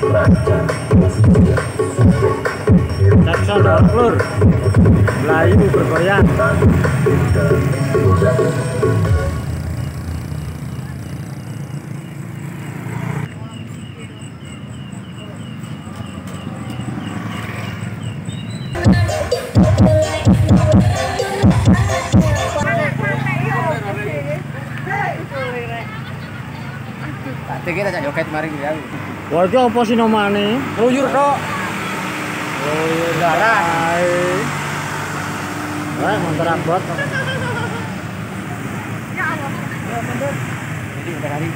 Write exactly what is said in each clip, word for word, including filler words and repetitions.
Jackson Lur Melayu bergoyang. Kita cak joget mari ya. Wah, iki apa sih nomane? Luyur tok. Luyur darah. Wah, motor abot. Ya Allah. Ya mundur. Jadi udah hari.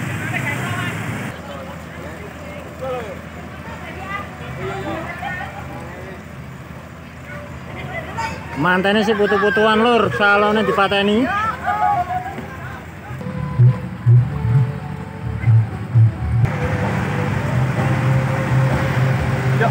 Mantene sih putu-putuan Lur, salone dipateni. Ya,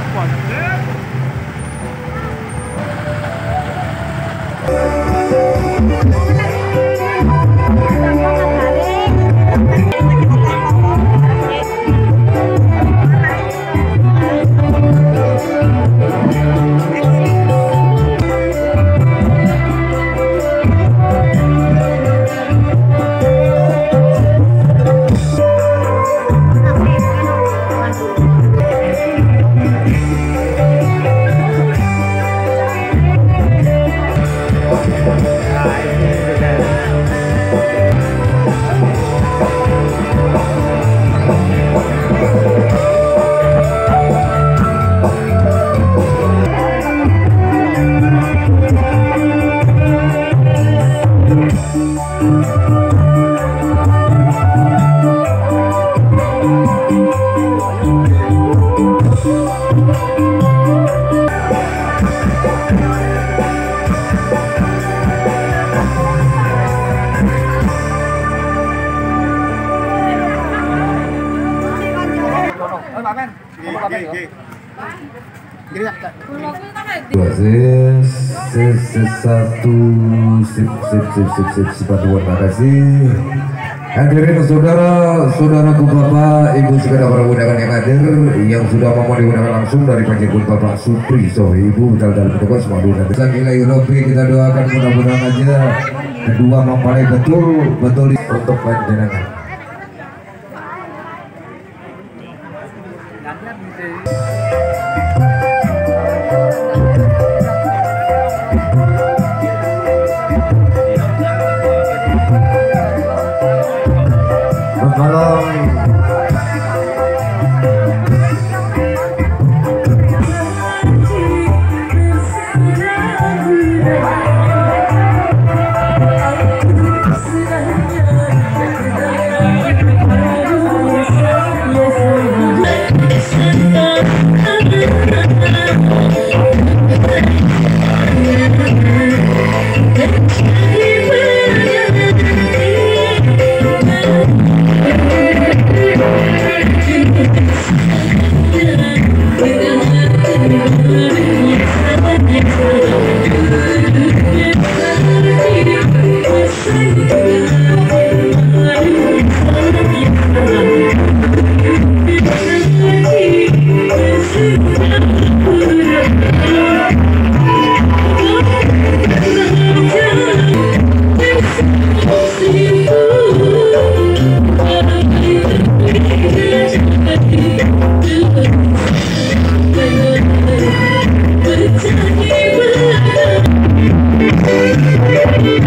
satu sip sip sip sip sip sip terima kasih. Hadirin saudara, saudaraku bapak, ibu segala para undangan yang hadir, yang sudah mau diundang langsung dari Panjangkut Bapak Supri, so ibu dal-dal petugas madu dan besar nilai Europe kita doakan mudah-mudahan aja kedua mempelai betul betul untuk panjenengan. Malam Thank you.